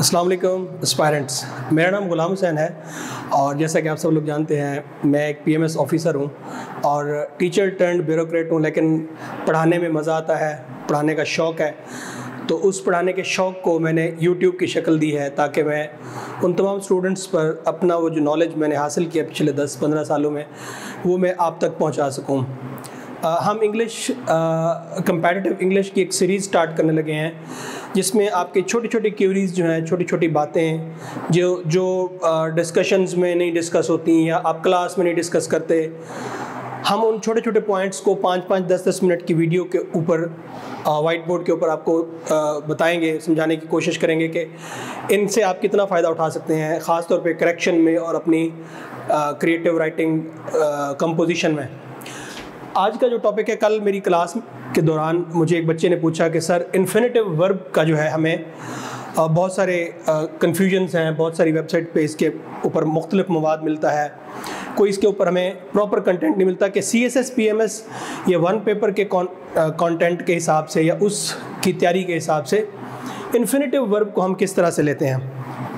अस्सलाम वालेकुम एस्पायरेंट्स। मेरा नाम गुलाम हुसैन है और जैसा कि आप सब लोग जानते हैं मैं एक पीएमएस ऑफ़िसर हूँ और टीचर टर्न्ड ब्यूरोक्रेट हूँ, लेकिन पढ़ाने में मज़ा आता है, पढ़ाने का शौक़ है। तो उस पढ़ाने के शौक़ को मैंने यूट्यूब की शक्ल दी है ताकि मैं उन तमाम स्टूडेंट्स पर अपना वो जो नॉलेज मैंने हासिल किया पिछले 10-15 सालों में वो मैं आप तक पहुँचा सकूँ। हम इंग्लिश कंपैरेटिव इंग्लिश की एक सीरीज़ स्टार्ट करने लगे हैं जिसमें आपके छोटी छोटी क्यूरीज़ जो हैं, छोटी छोटी बातें जो डिस्कशंस में नहीं डिस्कस होती या आप क्लास में नहीं डिस्कस करते, हम उन छोटे छोटे पॉइंट्स को 5-5, 10-10 मिनट की वीडियो के ऊपर वाइट बोर्ड के ऊपर आपको बताएंगे, समझाने की कोशिश करेंगे कि इनसे आप कितना फ़ायदा उठा सकते हैं, ख़ास तौर पे करेक्शन में और अपनी क्रिएटिव राइटिंग कंपोजिशन में। आज का जो टॉपिक है, कल मेरी क्लास के दौरान मुझे एक बच्चे ने पूछा कि सर इन्फिनेटिव वर्ब का जो है हमें बहुत सारे कन्फ्यूजन्स हैं, बहुत सारी वेबसाइट पे इसके ऊपर मुख्तलिफ मवाद मिलता है, कोई इसके ऊपर हमें प्रॉपर कंटेंट नहीं मिलता कि CSS PMS या वन पेपर के कंटेंट के हिसाब से या उसकी तैयारी के हिसाब से इन्फिनेटिव वर्ब को हम किस तरह से लेते हैं।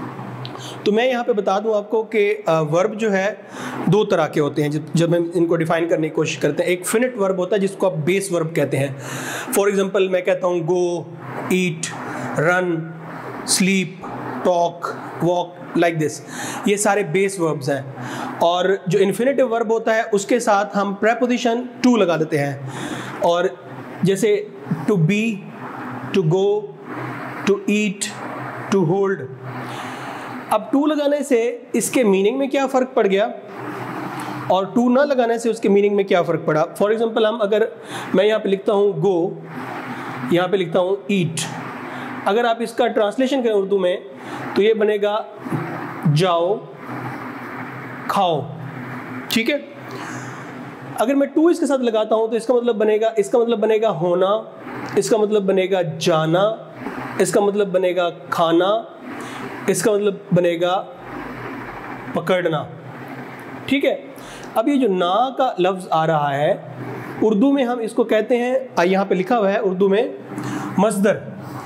तो मैं यहाँ पे बता दूँ आपको कि वर्ब जो है दो तरह के होते हैं जब हम इनको डिफ़ाइन करने की कोशिश करते हैं। एक फिनिट वर्ब होता है जिसको आप बेस वर्ब कहते हैं। फॉर एग्जांपल मैं कहता हूँ go, eat, run, sleep, talk, walk, like this, ये सारे बेस वर्ब्स हैं। और जो इन्फिनेटिव वर्ब होता है उसके साथ हम प्रेपोजिशन टू लगा देते हैं, और जैसे to be, to go, to eat, to hold. अब टू लगाने से इसके मीनिंग में क्या फ़र्क पड़ गया और टू ना लगाने से उसके मीनिंग में क्या फ़र्क पड़ा। फॉर एग्जांपल मैं यहाँ पे लिखता हूँ गो, यहाँ पे लिखता हूँ ईट। अगर आप इसका ट्रांसलेशन करें उर्दू में तो ये बनेगा जाओ, खाओ, ठीक है। अगर मैं टू इसके साथ लगाता हूँ तो इसका मतलब बनेगा होना, इसका मतलब बनेगा जाना, इसका मतलब बनेगा खाना, इसका मतलब बनेगा पकड़ना, ठीक है। अब ये जो ना का लफ्ज़ आ रहा है उर्दू में हम इसको कहते हैं, यहाँ पे लिखा हुआ है उर्दू में मस्दर।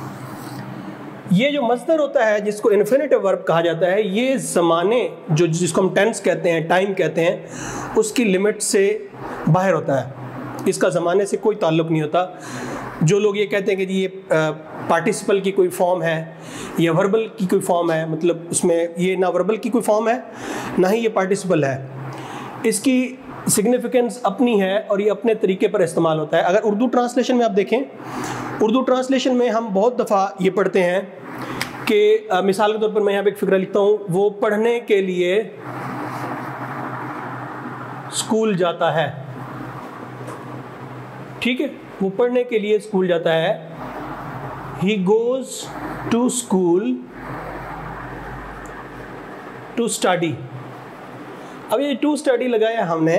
ये जो मस्दर होता है जिसको इन्फिनेटिव वर्ब कहा जाता है, ये ज़माने जिसको हम टेंस कहते हैं, टाइम कहते हैं, उसकी लिमिट से बाहर होता है। इसका ज़माने से कोई ताल्लुक़ नहीं होता। जो लोग ये कहते हैं कि ये पार्टिसिपल की कोई फॉर्म है या वर्बल की कोई फॉर्म है, मतलब उसमें ये ना वर्बल की कोई फॉर्म है ना ही ये पार्टिसिपल है, इसकी सिग्निफिकेंस अपनी है और ये अपने तरीके पर इस्तेमाल होता है। अगर उर्दू ट्रांसलेशन में आप देखें, उर्दू ट्रांसलेशन में हम बहुत दफ़ा ये पढ़ते हैं कि मिसाल के तौर पर मैं यहाँ पे एक फ़िक्रा लिखता हूँ, वो पढ़ने के लिए स्कूल जाता है, ठीक है, वो पढ़ने के लिए स्कूल जाता है। He goes to school to study। अब ये टू स्टडी लगाया हमने,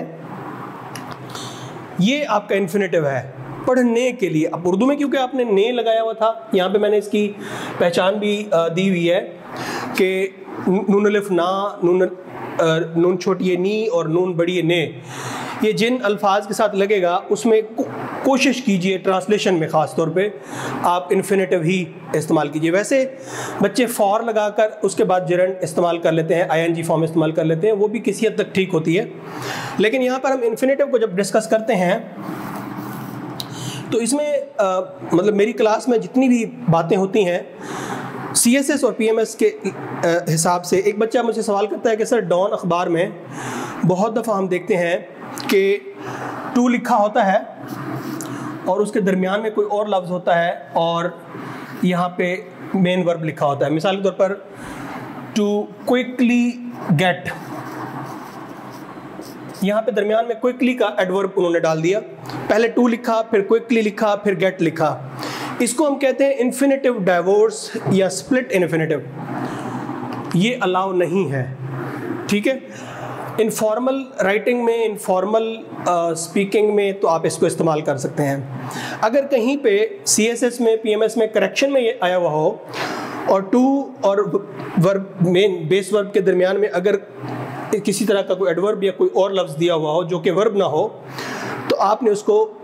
ये आपका इन्फिनेटिव है पढ़ने के लिए। अब उर्दू में क्योंकि आपने ने लगाया हुआ था, यहाँ पे मैंने इसकी पहचान भी दी हुई है कि नून अलिफ ना, नून छोटी है नी और नून बड़ी है ने, ये जिन अल्फाज के साथ लगेगा उसमें कोशिश कीजिए ट्रांसलेशन में ख़ास तौर पे आप इन्फिनेटिव ही इस्तेमाल कीजिए। वैसे बच्चे फॉर लगाकर उसके बाद जिरंड इस्तेमाल कर लेते हैं, ING फॉर्म इस्तेमाल कर लेते हैं, वो भी किसी हद तक ठीक होती है। लेकिन यहाँ पर हम इन्फिनेटिव को जब डिस्कस करते हैं तो इसमें मतलब मेरी क्लास में जितनी भी बातें होती हैं CSS और PMS के हिसाब से, एक बच्चा मुझसे सवाल करता है कि सर डॉन अखबार में बहुत दफ़ा हम देखते हैं कि टू लिखा होता है और उसके दरमियान में कोई और लफ्ज़ होता है और यहाँ पे मेन वर्ब लिखा होता है। मिसाल के तौर पर टू क्विकली गेट, यहाँ पे दरमियान में क्विकली का एडवर्ब उन्होंने डाल दिया, पहले टू लिखा, फिर क्विकली लिखा, फिर गेट लिखा। इसको हम कहते हैं इन्फिनेटिव डाइवोर्स या स्प्लिट इन्फिनेटिव। ये अलाउ नहीं है, ठीक है। इनफॉर्मल राइटिंग में, इनफॉर्मल स्पीकिंग में तो आप इसको इस्तेमाल कर सकते हैं। अगर कहीं पे CSS में, PMS में करेक्शन में ये आया हुआ हो और टू और वर्ब मेन बेस वर्ब के दरमियान में अगर किसी तरह का कोई एडवर्ब या कोई और लफ्ज़ दिया हुआ हो जो कि वर्ब ना हो, तो आपने उसको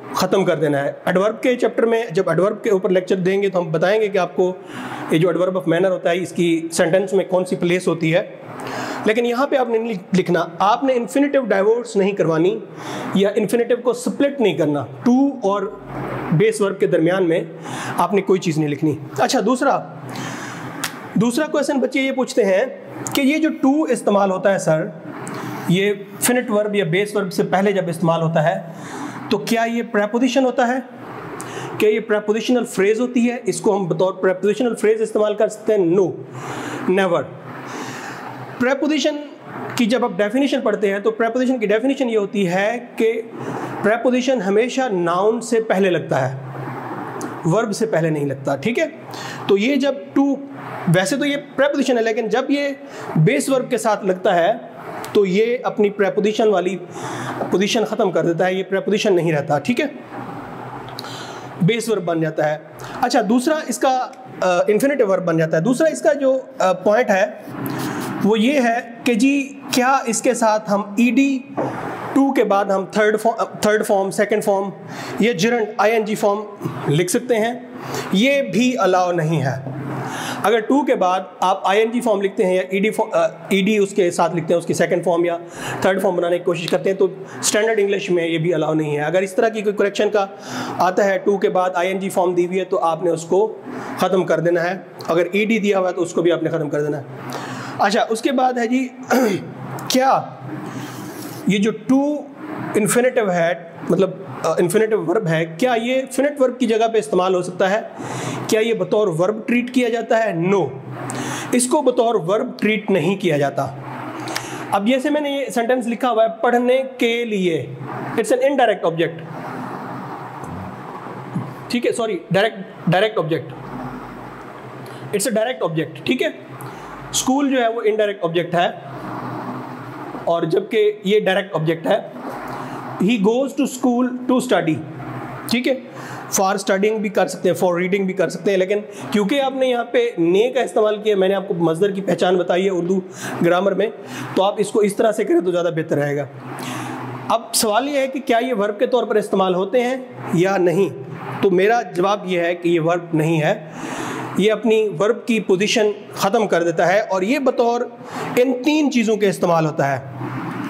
ख़त्म कर देना है। एडवर्ब के चैप्टर में जब एडवर्ब के ऊपर लेक्चर देंगे तो हम बताएंगे कि आपको ये जो एडवर्ब ऑफ मैनर होता है इसकी सेंटेंस में कौन सी प्लेस होती है। लेकिन यहाँ पे आपने नहीं लिखना, आपने इन्फिनेटिव डाइवोर्स नहीं करवानी या इन्फिनेटिव को स्प्लिट नहीं करना। टू और बेस वर्ब के दरमियान में आपने कोई चीज़ नहीं लिखनी। अच्छा, दूसरा क्वेश्चन बच्चे ये पूछते हैं कि ये जो टू इस्तेमाल होता है सर, ये फिनिट वर्ब या बेस वर्ब से पहले जब इस्तेमाल होता है तो क्या ये प्रेपोजिशन होता है? क्या ये प्रेपोजिशनल फ्रेज होती है? इसको हम बतौर प्रेपोजिशनल फ्रेज इस्तेमाल कर सकते हैं? No, never. प्रेपोजिशन की जब आप डेफिनेशन पढ़ते हैं तो प्रेपोजिशन की डेफिनेशन ये होती है कि प्रेपोजिशन हमेशा नाउन से पहले लगता है, वर्ब से पहले नहीं लगता। ठीक है, तो ये जब टू, वैसे तो ये प्रेपोजिशन है, लेकिन जब ये बेस वर्ब के साथ लगता है तो ये अपनी प्रेपोजिशन वाली पोजीशन ख़त्म कर देता है, ये प्रेपोजिशन नहीं रहता। ठीक है, बेस वर्ब बन जाता है। अच्छा, दूसरा इसका इन्फिनेटिव वर्ब बन जाता है। दूसरा इसका जो पॉइंट है वो ये है कि जी क्या इसके साथ हम ईडी टू के बाद हम थर्ड फॉर्म, सेकंड फॉर्म या जिरंड आईएनजी फॉर्म लिख सकते हैं? ये भी अलाउ नहीं है। अगर टू के बाद आप आईएनजी फॉर्म लिखते हैं या ईडी उसके साथ लिखते हैं, उसकी सेकंड फॉर्म या थर्ड फॉर्म बनाने की कोशिश करते हैं, तो स्टैंडर्ड इंग्लिश में ये भी अलाउ नहीं है। अगर इस तरह की कोई करेक्शन का आता है, टू के बाद आईएनजी फॉर्म दी हुई है, तो आपने उसको ख़त्म कर देना है। अगर ईडी दिया हुआ है तो उसको भी आपने ख़त्म कर देना है। अच्छा, उसके बाद है जी क्या ये जो टू इन्फिनेटिव है, मतलब इन्फिनेटिव वर्ब है, क्या ये फिनिट वर्ब की जगह पे इस्तेमाल हो सकता है? क्या ये बतौर वर्ब ट्रीट किया जाता है? नो, इसको बतौर वर्ब ट्रीट नहीं किया जाता। अब जैसे मैंने ये सेंटेंस लिखा हुआ है, पढ़ने के लिए, इट्स एन इनडायरेक्ट ऑब्जेक्ट। ठीक है, sorry, direct object, it's a direct object. ठीक है, स्कूल जो है वो इनडायरेक्ट ऑब्जेक्ट है और जबकि ये डायरेक्ट ऑब्जेक्ट है। He goes to school to study. ठीक है, फॉर स्टडिंग भी कर सकते हैं, फॉर रीडिंग भी कर सकते हैं, लेकिन क्योंकि आपने यहाँ पे ने का इस्तेमाल किया, मैंने आपको मज़दर की पहचान बताई है उर्दू ग्रामर में, तो आप इसको इस तरह से करें तो ज़्यादा बेहतर रहेगा। अब सवाल ये है कि क्या ये वर्ब के तौर पर इस्तेमाल होते हैं या नहीं? तो मेरा जवाब ये है कि ये वर्ब नहीं है, ये अपनी वर्ब की पोजीशन ख़त्म कर देता है और ये बतौर इन तीन चीज़ों के इस्तेमाल होता है।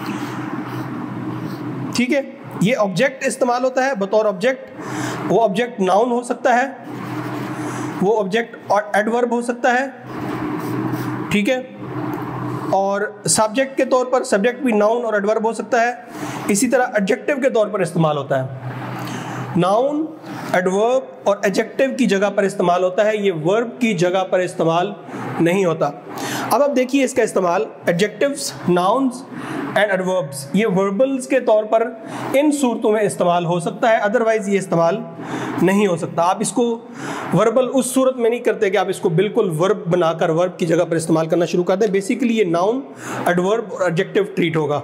ठीक है, ये ऑब्जेक्ट इस्तेमाल होता है बतौर ऑब्जेक्ट। वो ऑब्जेक्ट नाउन हो सकता है, वो ऑब्जेक्ट और एडवर्ब हो सकता है। ठीक है, और सब्जेक्ट के तौर पर सब्जेक्ट भी नाउन और एडवर्ब हो सकता है। इसी तरह एडजेक्टिव के तौर पर इस्तेमाल होता है। नाउन, एडवर्ब और एडजेक्टिव की जगह पर इस्तेमाल होता है, ये वर्ब की जगह पर इस्तेमाल नहीं होता। अब आप देखिए इसका इस्तेमाल, एडजेक्टिव्स, नाउन्स एंड एडवर्ब्स, ये वर्बल्स के तौर पर इन सूरतों में इस्तेमाल हो सकता है, अदरवाइज ये इस्तेमाल नहीं हो सकता। आप इसको वर्बल उस सूरत में नहीं करते कि आप इसको बिल्कुल वर्ब बनाकर वर्ब की जगह पर इस्तेमाल करना शुरू कर दें। बेसिकली ये नाउन, एडवर्ब और एडजेक्टिव ट्रीट होगा।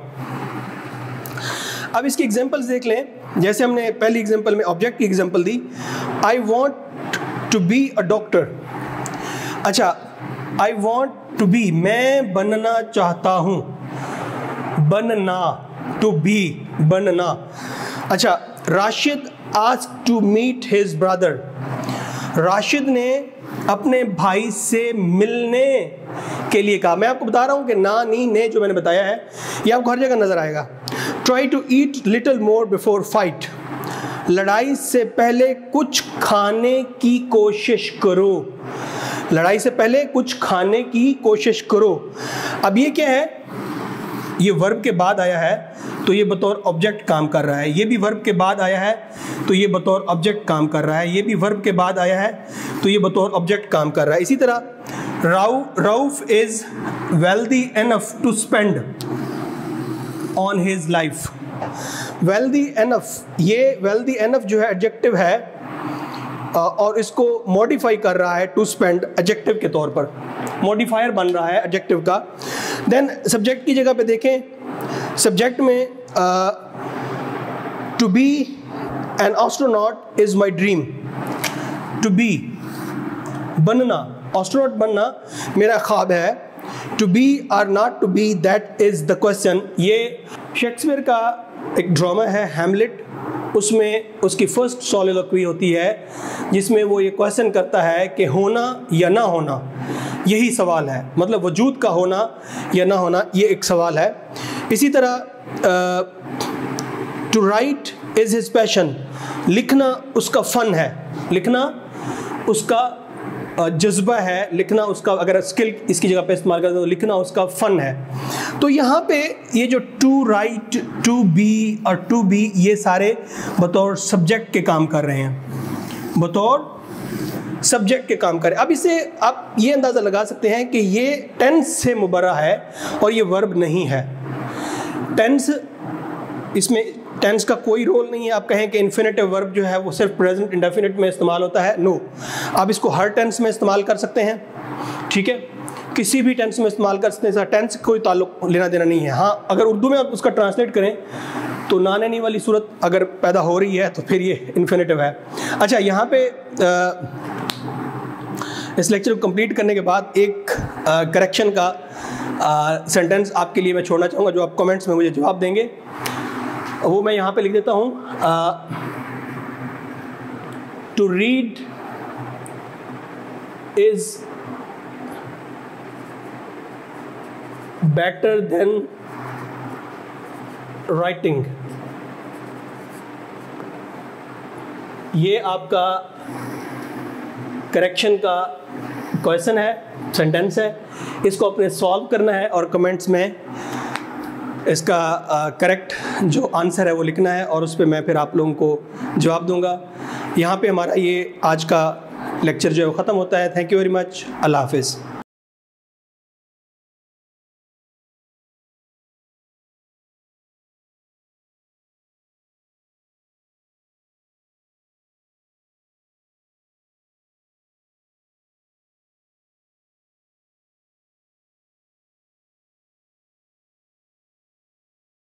अब इसकी एग्जांपल्स देख लें। जैसे हमने पहली एग्जांपल में ऑब्जेक्ट की एग्जांपल दी, I want to be a doctor. अच्छा, आई वॉन्ट टू बी, मैं बनना चाहता हूँ, बनना, टू बी, बनना। अच्छा, Rashid asked to meet his brother. Rashid ने अपने भाई से मिलने के लिए कहा। मैं आपको बता रहा हूँ कि ना, नी, ने जो मैंने बताया है ये आपको हर जगह नजर आएगा। Try to eat little more before fight. लड़ाई से पहले कुछ खाने की कोशिश करो। लड़ाई से पहले कुछ खाने की कोशिश करो। अब ये क्या है? ये वर्ब के बाद आया है तो ये बतौर ऑब्जेक्ट काम कर रहा है। ये भी वर्ब के बाद आया है तो ये बतौर ऑब्जेक्ट काम कर रहा है। ये भी वर्ब के बाद आया है तो ये बतौर ऑब्जेक्ट काम कर रहा है। इसी तरह Rauf is wealthy enough to spend on his life. Wealthy enough, ये वेल्दी एनफ जो है एडजेक्टिव है और इसको मॉडिफाई कर रहा है टू स्पेंड एडजेक्टिव के तौर पर, मॉडिफायर बन रहा है एडजेक्टिव का। देन सब्जेक्ट की जगह पे देखें, सब्जेक्ट में to be an astronaut is my dream. To be, बनना, एस्ट्रोनॉट बनना मेरा ख्वाब है। टू बी और not to be, that is the question. ये शेक्सपियर का एक ड्रामा है हैमलेट, उसमें उसकी फर्स्ट सोलिलोक्वी होती है जिसमें वो ये क्वेश्चन करता है कि होना या ना होना, यही सवाल है, मतलब वजूद का होना या ना होना, ये एक सवाल है। इसी तरह to write is his passion, लिखना उसका फ़न है, लिखना उसका जज्बा है, लिखना उसका, अगर स्किल इसकी जगह पे इस्तेमाल करते तो लिखना उसका फ़न है। तो यहाँ पे ये जो टू राइट, टू बी और टू बी, ये सारे बतौर सब्जेक्ट के काम कर रहे हैं, बतौर सब्जेक्ट के काम करें। अब इसे आप ये अंदाज़ा लगा सकते हैं कि ये टेंस से मुबर्रा है और ये वर्ब नहीं है। टेंस, इसमें टेंस का कोई रोल नहीं है। आप कहें कि इन्फिनेटिव वर्ब जो है वो सिर्फ प्रेजेंट इंडेफिनिट में इस्तेमाल होता है, नो, आप इसको हर टेंस में इस्तेमाल कर सकते हैं, ठीक है, किसी भी टेंस में इस्तेमाल कर सकते हैं, टेंस कोई ताल्लुक लेना देना नहीं है। हाँ, अगर उर्दू में आप उसका ट्रांसलेट करें तो नानी वाली सूरत अगर पैदा हो रही है तो फिर ये इन्फिनेटिव है। अच्छा, यहाँ पे इस लेक्चर को कंप्लीट करने के बाद एक करेक्शन का सेंटेंस आपके लिए मैं छोड़ना चाहूँगा, जो आप कमेंट्स में मुझे जवाब देंगे, वो मैं यहाँ पे लिख देता हूँ। To read is better than writing. ये आपका करेक्शन का क्वेश्चन है, सेंटेंस है, इसको अपने सॉल्व करना है और कमेंट्स में इसका करेक्ट जो आंसर है वो लिखना है और उस पर मैं फिर आप लोगों को जवाब दूंगा। यहाँ पे हमारा ये आज का लेक्चर जो है वो ख़त्म होता है। Thank you very much. अल्लाह हाफिज़।